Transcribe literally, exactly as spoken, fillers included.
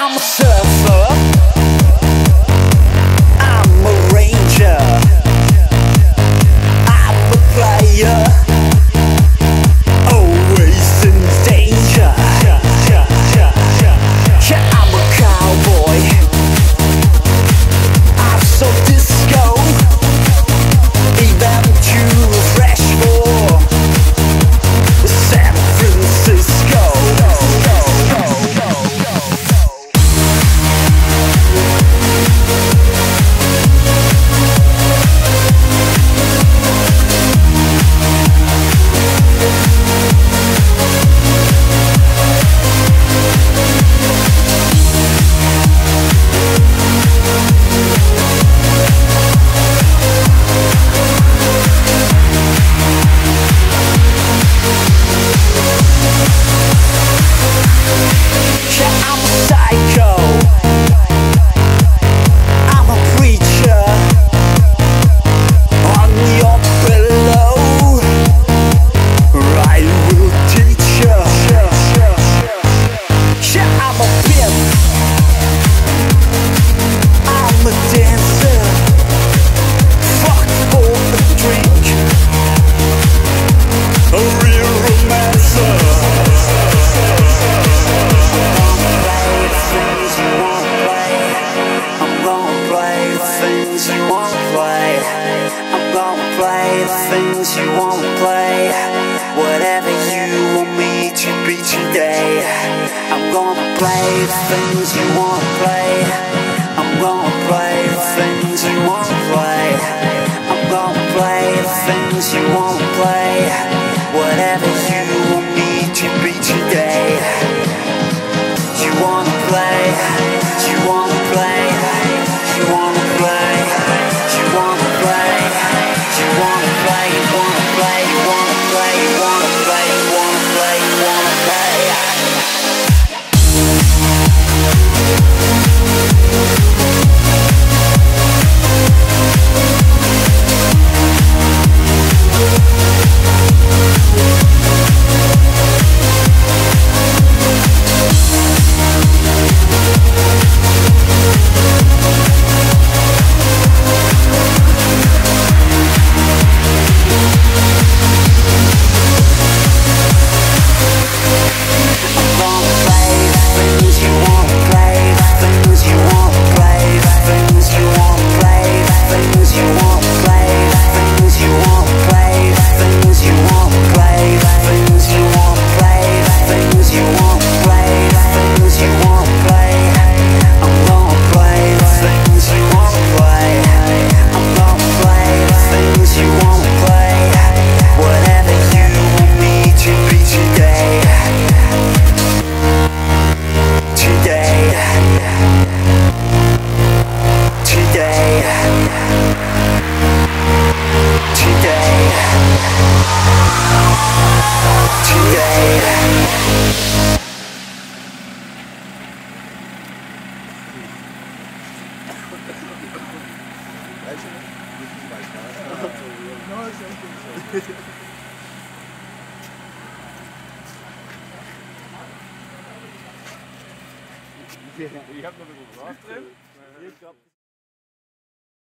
I'm a surfer, I'm a ranger, I'm a player, always in danger. Yeah, I'm a cowboy, I'm so disco, even too fresh for San Francisco. Things you wanna play, whatever you want me to be today. I'm gonna play the things you wanna play. I'm gonna play the things you wanna play. I'm gonna play the things you wanna play, whatever you want me to be today. You wanna play, you wanna play, you wanna play, you wanna play, you wanna play, you wanna play, you wanna play, you wanna play, you wanna play, you wanna play. Ich hab noch ein bisschen was drin.